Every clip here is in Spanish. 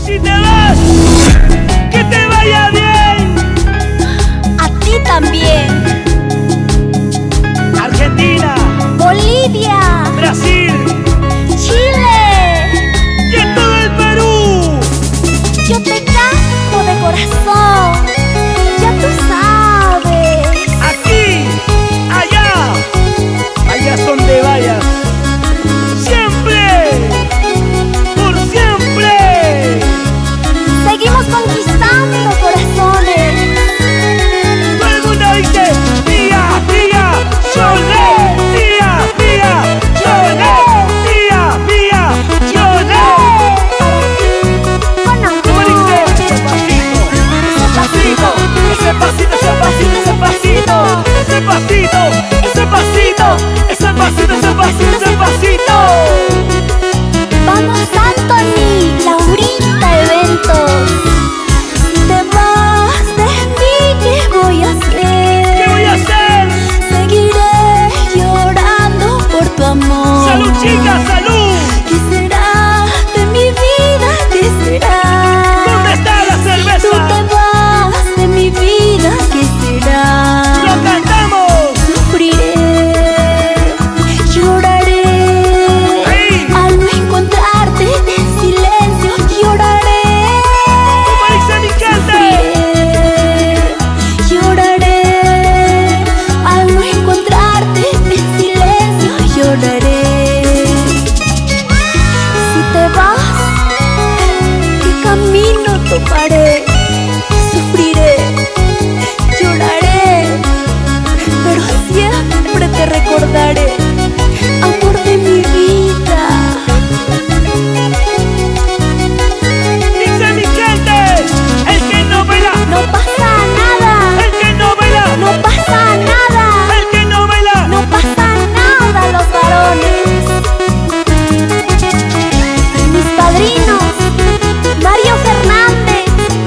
Si te vas, que te vaya bien. A ti también. Argentina, Bolivia, Brasil Chile. y en todo el Perú. Yo te canto de corazón, ya tú sabes. Aquí, allá, vayas donde vayas. Siempre, por siempre. Seguimos conquistando corazones. Todo el mundo dice, mía, mía, Yolé, mía, mía, Yolé, mía, mía, Yolé. Con amor. ¿Cómo dice? Ese pasito, ese pasito, ese pasito, ese pasito, ese pasito, ese pasito, ese pasito, ese pasito, ese pasito. Vamos, Anthony, Laurita, eventos. Si te vas de mí, ¿qué voy a hacer? ¿Qué voy a hacer? Seguiré llorando por tu amor. ¡Salud, chicas, salud! ¿Qué será de mi vida? ¿Qué será? ¿Dónde está la Tú cerveza? te vas de mi vida, ¿qué será? ¡Lo cantamos! Sufriré, lloraré. ¡Ahí! Al no encontrarte en silencio lloraré. ¿Cómo dice mi gente? Sufriré, lloraré. Al no encontrarte en silencio lloraré. Si te vas, ¿qué camino tomaré? Sufriré, lloraré, pero siempre te recordaré, amor de mi vida. Dice mi gente, el que no baila, No pasa nada, el que no baila, no pasa nada, el que no baila. no pasa nada los varones. Mis padrinos, Mario Fernández,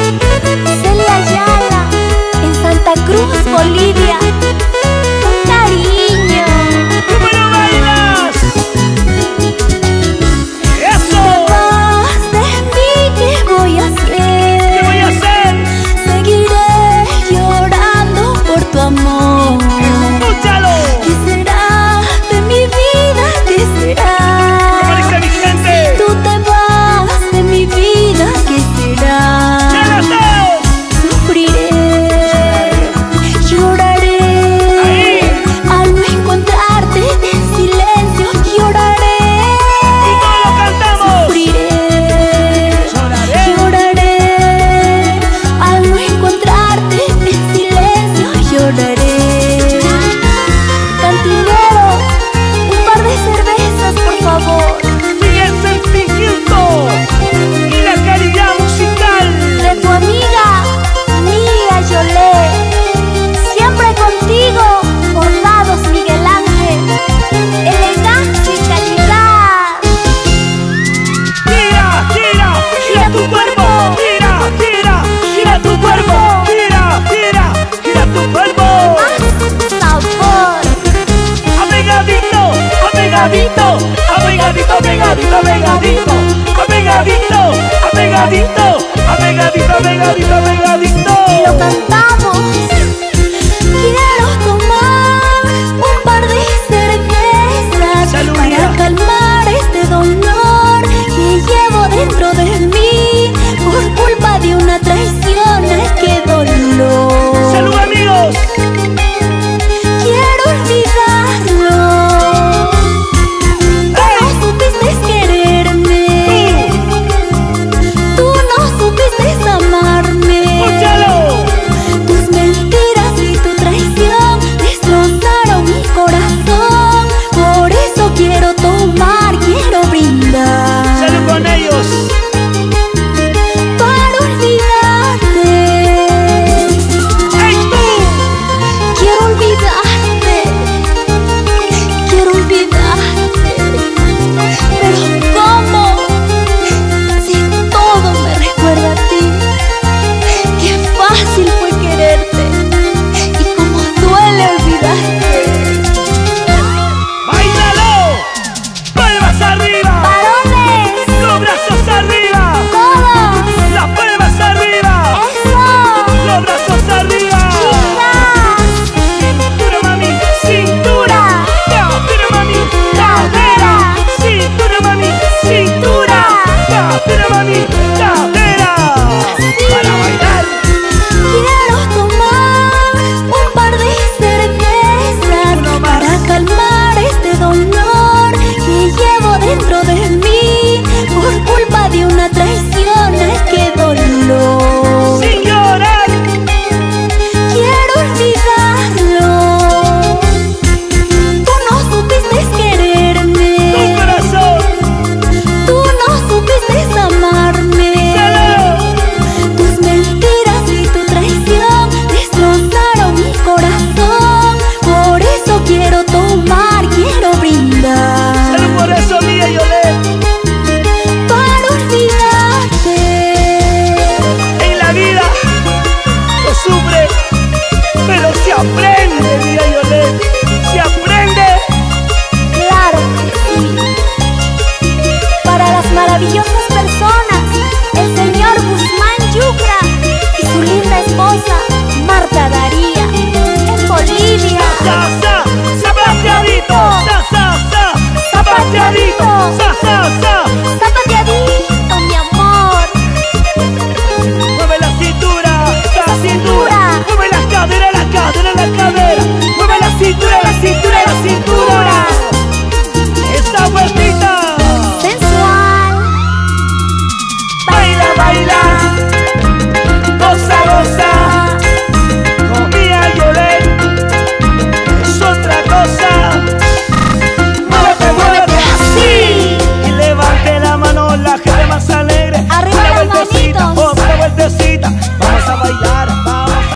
Mami, cadera para bailar. Quiero tomar un par de cervezas para calmar este dolor que llevo dentro de mí por culpa de una traición. ¡Ay, qué dolor!